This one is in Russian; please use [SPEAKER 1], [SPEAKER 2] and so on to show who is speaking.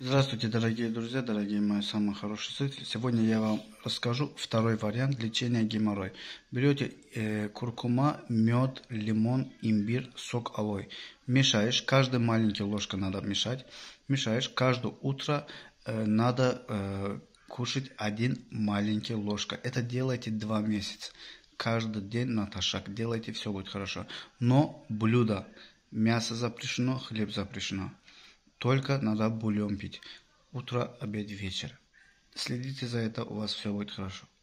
[SPEAKER 1] Здравствуйте, дорогие друзья, дорогие мои самые хорошие зрители. Сегодня я вам расскажу второй вариант лечения геморроя. Берете куркума, мед, лимон, имбирь, сок алоэ. Мешаешь, каждая маленькая ложка надо мешать. Мешаешь, каждое утро надо кушать один маленький ложка. Это делайте 2 месяца. Каждый день натощак делайте, все будет хорошо. Но блюдо, мясо запрещено, хлеб запрещено. Только надо бульон пить. Утро, обед, вечер. Следите за это, у вас все будет хорошо.